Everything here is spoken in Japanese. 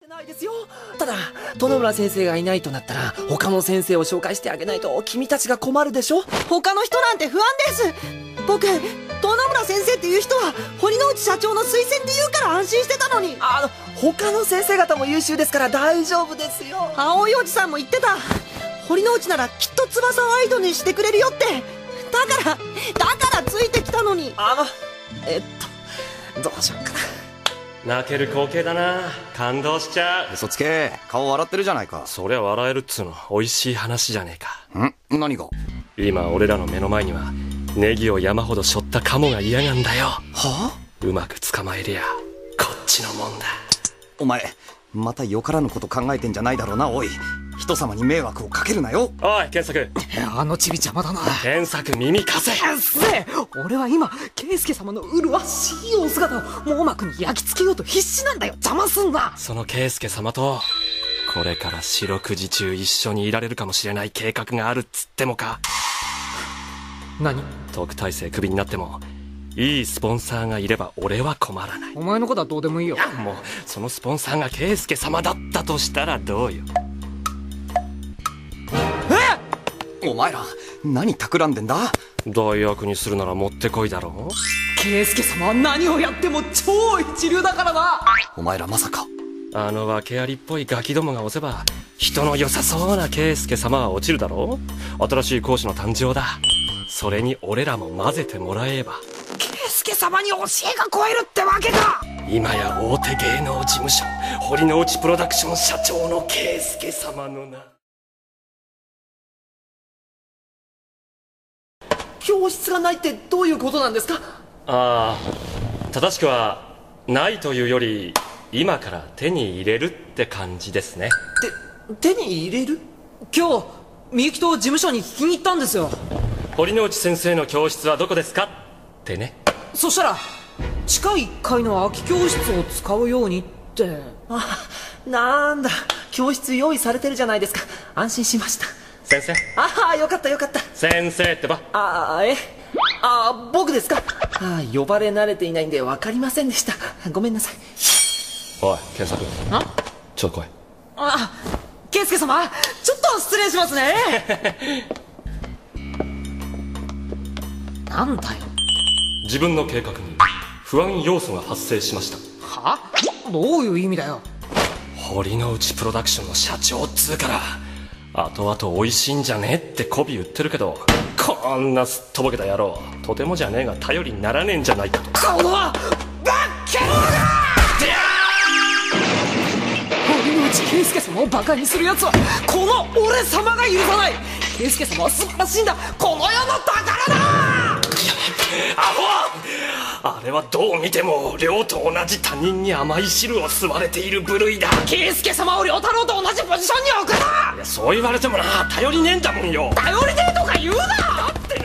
ないですよ。ただ殿村先生がいないとなったら他の先生を紹介してあげないと君たちが困るでしょ。 他の人なんて不安です。僕、殿村先生っていう人は堀之内社長の推薦って言うから安心してたのに。 他の先生方も優秀ですから大丈夫ですよ。 青いおじさんも言ってた。堀之内ならきっと翼をアイドルにしてくれるよって。だからついてきたのに。 どうしようかな。 泣ける光景だな。感動しちゃう。 嘘つけ。顔笑ってるじゃないか。 そりゃ笑えるっつうの美味しい話じゃねえか。 何が？ 今俺らの目の前にはネギを山ほど背負ったカモが嫌がんだよ。 はうまく捕まえりゃこっちのもんだ。 お前またよからぬこと考えてんじゃないだろうな。おい、人様に迷惑をかけるなよ。 おい健作、 あのチビ邪魔だな。 健作耳貸せ。 うっせえ。俺は今圭介様の麗しいお姿を網膜に焼き付けようと必死なんだよ。邪魔すんな。 その圭介様とこれから四六時中一緒にいられるかもしれない計画があるっつってもか。 何？ 特待生クビになってもいいスポンサーがいれば俺は困らない。 お前のことはどうでもいいよ。 もうそのスポンサーが圭介様だったとしたらどうよ。 お前ら何企んでんだ？ 大悪にするならもってこいだろ。 圭介様は何をやっても超一流だからな。 お前らまさか。 あの訳ありっぽいガキどもが押せば人の良さそうな圭介様は落ちるだろ。新しい講師の誕生だ。それに俺らも混ぜてもらえば圭介様に教えが超えるってわけか。 今や大手芸能事務所堀之内プロダクション社長の圭介様のな。 教室がないってどういうことなんですか？ 正しくはないというより今から手に入れるって感じですね。 手に入れる？ 今日みゆきと事務所に聞きに行ったんですよ。 堀之内先生の教室はどこですかってね。 そしたら地下1階の空き教室を使うようにって。 なんだ、教室用意されてるじゃないですか。安心しました。 先生。 よかったよかった。 先生ってば。 僕ですか？呼ばれ慣れていないんで分かりませんでした。ごめんなさい。 おい健作、ちょっと来い。 圭介様、ちょっと失礼しますね。なんだよ。 自分の計画に不安要素が発生しました。 は？どういう意味だよ。 堀之内プロダクションの社長っつうから後々美味しいんじゃねえって媚び言ってるけど、こんなすっとぼけた野郎とてもじゃねえが頼りにならねえんじゃないかと。 このバッケローが！堀之内圭介様をバカにする奴はこの俺様が許さない。圭介様は素晴らしいんだ。この世の宝だ。 アホ！あれはどう見ても亮と同じ他人に甘い汁を吸われている部類だ。 圭介様を亮太郎と同じポジションに置くな。 いやそう言われてもな、頼りねえんだもんよ。 頼りねえとか言うな。 だって